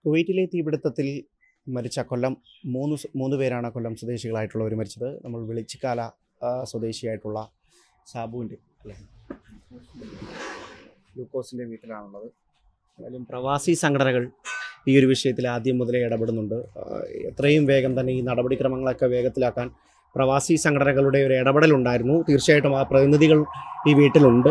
കുവൈറ്റിലെ തീപിടുത്തത്തിൽ മരിച്ച കൊല്ലം മൂന്ന് പേരാണ് കൊല്ലം സ്വദേശികളായിട്ടുള്ളവർ മരിച്ചത്. നമ്മൾ വെളിച്ചിക്കാല സ്വദേശിയായിട്ടുള്ള സാബുവിൻ്റെ അല്ലേ ലൂക്കോസിൻ്റെ വീട്ടിലാണുള്ളത്. എന്തായാലും പ്രവാസി സംഘടനകൾ ഈ ഒരു വിഷയത്തിൽ ആദ്യം മുതലേ ഇടപെടുന്നുണ്ട്. എത്രയും വേഗം തന്നെ ഈ നടപടിക്രമങ്ങളൊക്കെ വേഗത്തിലാക്കാൻ പ്രവാസി സംഘടനകളുടെ ഒരു ഇടപെടലുണ്ടായിരുന്നു. തീർച്ചയായിട്ടും ആ പ്രതിനിധികൾ ഈ വീട്ടിലുണ്ട്.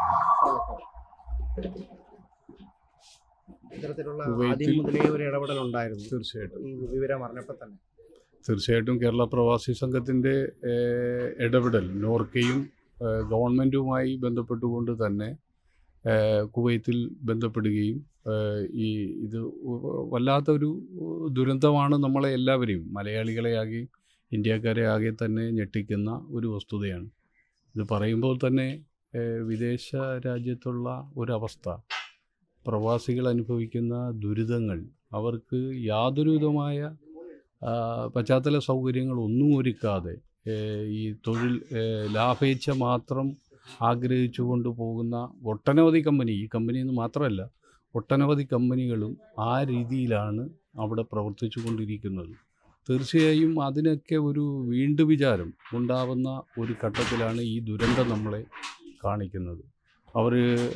ഇത്തരത്തിലുള്ള ആദ്യം മുതലേ ഒരു ഇടപെടലുണ്ടായിരുന്നു. തീർച്ചയായിട്ടും ഈ വിവരം അറിഞ്ഞപ്പോൾ തന്നെ തീർച്ചയായിട്ടും കേരള പ്രവാസി സംഘത്തിൻ്റെ ഇടപെടൽ നോർക്കയും ഗവൺമെൻറ്റുമായി ബന്ധപ്പെട്ടുകൊണ്ട് തന്നെ കുവൈത്തിൽ ബന്ധപ്പെടുകയും ഇത് വല്ലാത്തൊരു ദുരന്തമാണ് നമ്മളെ എല്ലാവരെയും മലയാളികളെ ആകെ ഇന്ത്യക്കാരെ ആകെ തന്നെ ഞെട്ടിക്കുന്ന ഒരു വസ്തുതയാണ്. ഇത് പറയുമ്പോൾ തന്നെ വിദേശ രാജ്യത്തുള്ള ഒരവസ്ഥ, പ്രവാസികൾ അനുഭവിക്കുന്ന ദുരിതങ്ങൾ, അവർക്ക് യാതൊരു വിധമായ പശ്ചാത്തല സൗകര്യങ്ങളൊന്നും ഒരുക്കാതെ ഈ തൊഴിൽ ലാഭേച്ഛ മാത്രം ആഗ്രഹിച്ചു കൊണ്ട് പോകുന്ന ഒട്ടനവധി ഈ കമ്പനിയെന്ന് മാത്രമല്ല ഒട്ടനവധി കമ്പനികളും ആ രീതിയിലാണ് അവിടെ പ്രവർത്തിച്ചു കൊണ്ടിരിക്കുന്നത്. തീർച്ചയായും അതിനൊക്കെ ഒരു വിചാരം ഉണ്ടാവുന്ന ഒരു ഘട്ടത്തിലാണ് ഈ ദുരന്തം നമ്മളെ കാണിക്കുന്നത്. അവർ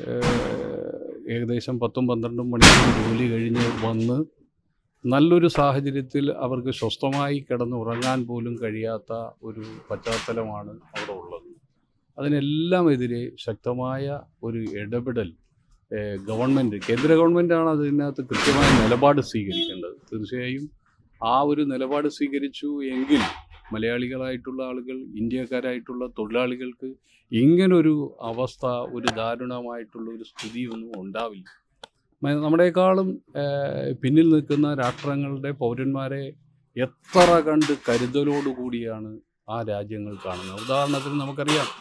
ഏകദേശം 10-12 മണിക്കൂർ ജോലി കഴിഞ്ഞ് വന്ന് നല്ലൊരു സാഹചര്യത്തിൽ അവർക്ക് സ്വസ്ഥമായി കിടന്നുറങ്ങാൻ പോലും കഴിയാത്ത ഒരു പശ്ചാത്തലമാണ് അവിടെ ഉള്ളത്. അതിനെല്ലാം എതിരെ ശക്തമായ ഒരു ഇടപെടൽ ഗവൺമെൻറ്, കേന്ദ്ര ഗവൺമെൻറ്റാണ് അതിനകത്ത് കൃത്യമായ നിലപാട് സ്വീകരിക്കേണ്ടത്. തീർച്ചയായും ആ ഒരു നിലപാട് സ്വീകരിച്ചു എങ്കിൽ മലയാളികളായിട്ടുള്ള ആളുകൾ, ഇന്ത്യക്കാരായിട്ടുള്ള തൊഴിലാളികൾക്ക് ഇങ്ങനൊരു അവസ്ഥ, ഒരു ദാരുണമായിട്ടുള്ള ഒരു സ്ഥിതിയൊന്നും ഉണ്ടാവില്ല. നമ്മുടേക്കാളും പിന്നിൽ നിൽക്കുന്ന രാഷ്ട്രങ്ങളുടെ പൗരന്മാരെ എത്ര കണ്ട് കരുതലോടുകൂടിയാണ് ആ രാജ്യങ്ങൾ കാണുന്നത്. ഉദാഹരണത്തിന് നമുക്കറിയാം,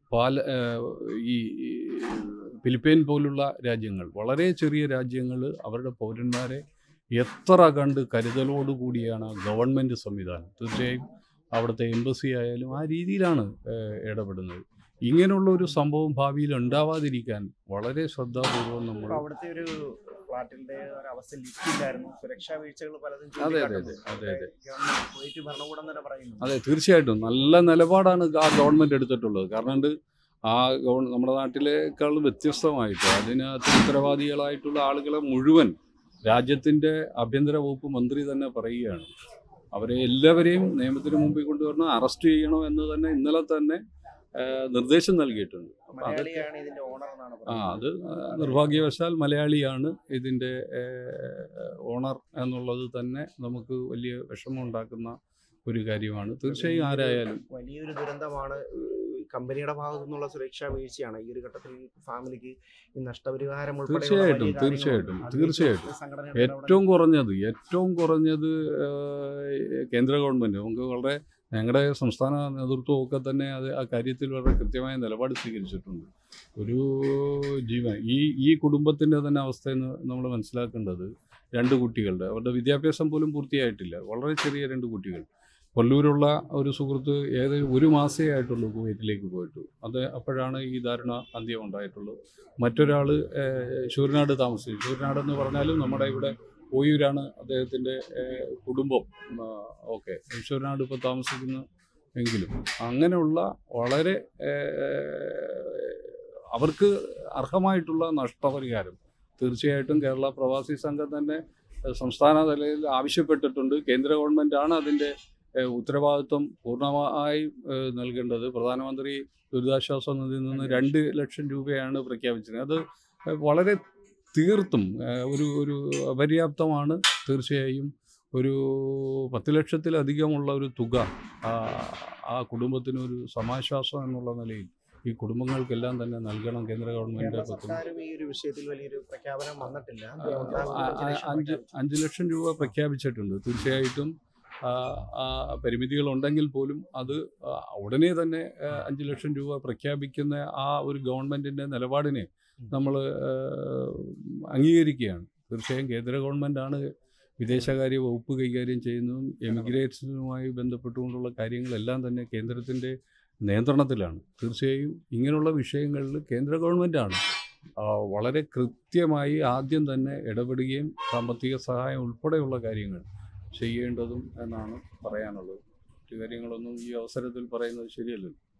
ഈ ഫിലിപ്പൈൻ പോലുള്ള രാജ്യങ്ങൾ, വളരെ ചെറിയ രാജ്യങ്ങൾ, അവരുടെ പൗരന്മാരെ എത്ര കണ്ട് കരുതലോടുകൂടിയാണ് ഗവൺമെൻറ് സംവിധാനം. തീർച്ചയായും അവിടുത്തെ എംബസി ആയാലും ആ രീതിയിലാണ് ഇടപെടുന്നത്. ഇങ്ങനെയുള്ള ഒരു സംഭവം ഭാവിയിൽ ഉണ്ടാവാതിരിക്കാൻ വളരെ ശ്രദ്ധാപൂർവം നമ്മൾ അവിടുത്തെ ഒരു ഫ്ലാറ്റിന്റെ ഒരു അവസ്ഥ ലിസ്റ്റില്ലായിരുന്നു, സുരക്ഷാ വീഴ്ചകൾ പലതും. അതെ, തീർച്ചയായിട്ടും നല്ല നിലപാടാണ് ആ ഗവൺമെൻറ് എടുത്തിട്ടുള്ളത്. കാരണം നമ്മുടെ നാട്ടിലേക്കാൾ വ്യത്യസ്തമായിട്ട് അതിനകത്ത് ഉത്തരവാദികളായിട്ടുള്ള ആളുകളെ മുഴുവൻ രാജ്യത്തിൻ്റെ ആഭ്യന്തര വകുപ്പ് മന്ത്രി തന്നെ പറയുകയാണ്. അവരെ എല്ലാവരെയും നിയമത്തിന് മുമ്പിൽ കൊണ്ടുവരണം, അറസ്റ്റ് ചെയ്യണം എന്ന് തന്നെ ഇന്നലെ തന്നെ നിർദ്ദേശം നൽകിയിട്ടുണ്ട്. അത് നിർഭാഗ്യവശാൽ മലയാളിയാണ് ഇതിൻ്റെ ഓണർ എന്നുള്ളത് തന്നെ നമുക്ക് വലിയ വിഷമമുണ്ടാക്കുന്ന ഒരു കാര്യമാണ്. തീർച്ചയായും ആരായാലും വലിയൊരു ദുരന്തമാണ്. കമ്പനിയുടെ ഭാഗത്തു നിന്നുള്ള സുരക്ഷാ വീഴ്ചയാണ് ഈ ഒരു ഘട്ടത്തിൽ ഫാമിലിക്ക് നഷ്ടപരിഹാരം. തീർച്ചയായും ഏറ്റവും കുറഞ്ഞത് കേന്ദ്ര ഗവൺമെൻറ് നമുക്ക് വളരെ, ഞങ്ങളുടെ സംസ്ഥാന നേതൃത്വമൊക്കെ തന്നെ ആ കാര്യത്തിൽ വളരെ കൃത്യമായ നിലപാട് സ്വീകരിച്ചിട്ടുണ്ട്. ഒരു ജീവൻ, ഈ കുടുംബത്തിൻ്റെ തന്നെ അവസ്ഥയെന്ന് നമ്മൾ മനസ്സിലാക്കേണ്ടത്, 2 കുട്ടികളുടെ, അവരുടെ വിദ്യാഭ്യാസം പോലും പൂർത്തിയായിട്ടില്ല, വളരെ ചെറിയ 2 കുട്ടികൾ. കൊല്ലൂരുള്ള ഒരു സുഹൃത്ത് ഏകദേശം 1 മാസമേ ആയിട്ടുള്ളൂ കുവൈറ്റിലേക്ക് പോയിട്ടു. അപ്പോഴാണ് ഈ ദാരുണ അന്ത്യം ഉണ്ടായിട്ടുള്ളത്. മറ്റൊരാൾ ശൂരനാട് താമസിച്ചു. ശൂരനാടെന്ന് പറഞ്ഞാലും നമ്മുടെ ഇവിടെ ഓയൂരാണ് അദ്ദേഹത്തിൻ്റെ കുടുംബം. ഓക്കെ, ശൂരനാട് ഇപ്പോൾ താമസിക്കുന്ന എങ്കിലും അങ്ങനെയുള്ള വളരെ അവർക്ക് അർഹമായിട്ടുള്ള നഷ്ടപരിഹാരം തീർച്ചയായിട്ടും കേരള പ്രവാസി സംഘം തന്നെ സംസ്ഥാന തലത്തിൽ ആവശ്യപ്പെട്ടിട്ടുണ്ട്. കേന്ദ്ര ഗവൺമെൻറ്റാണ് അതിൻ്റെ ഉത്തരവാദിത്വം പൂർണ്ണമായി നൽകേണ്ടത്. പ്രധാനമന്ത്രി ദുരിതാശ്വാസ നിധിയിൽ നിന്ന് 2 ലക്ഷം രൂപയാണ് പ്രഖ്യാപിച്ചത്. അത് വളരെ തീർത്തും ഒരു അപര്യാപ്തമാണ്. തീർച്ചയായും ഒരു 10 ലക്ഷത്തിലധികമുള്ള ഒരു തുക ആ കുടുംബത്തിനൊരു സമാശ്വാസം എന്നുള്ള നിലയിൽ ഈ കുടുംബങ്ങൾക്കെല്ലാം തന്നെ നൽകണം കേന്ദ്ര ഗവൺമെൻറ്. 5 ലക്ഷം രൂപ പ്രഖ്യാപിച്ചിട്ടുണ്ട്. തീർച്ചയായിട്ടും പരിമിതികളുണ്ടെങ്കിൽ പോലും അത് ഉടനെ തന്നെ 5 ലക്ഷം രൂപ പ്രഖ്യാപിക്കുന്ന ആ ഒരു ഗവൺമെൻറ്റിൻ്റെ നിലപാടിനെ നമ്മൾ അംഗീകരിക്കുകയാണ്. തീർച്ചയായും കേന്ദ്ര ഗവൺമെൻറ്റാണ് വിദേശകാര്യ വകുപ്പ് കൈകാര്യം ചെയ്യുന്നതും എമിഗ്രേഷനുമായി ബന്ധപ്പെട്ടുകൊണ്ടുള്ള കാര്യങ്ങളെല്ലാം തന്നെ കേന്ദ്രത്തിൻ്റെ നിയന്ത്രണത്തിലാണ്. തീർച്ചയായും ഇങ്ങനെയുള്ള വിഷയങ്ങളിൽ കേന്ദ്ര ഗവൺമെൻറ്റാണ് വളരെ കൃത്യമായി ആദ്യം തന്നെ ഇടപെടുകയും സാമ്പത്തിക സഹായം ഉൾപ്പെടെയുള്ള കാര്യങ്ങൾ ചെയ്യേണ്ടതും എന്നാണ് പറയാനുള്ളത്. മറ്റു കാര്യങ്ങളൊന്നും ഈ അവസരത്തിൽ പറയുന്നത് ശരിയല്ലല്ലോ.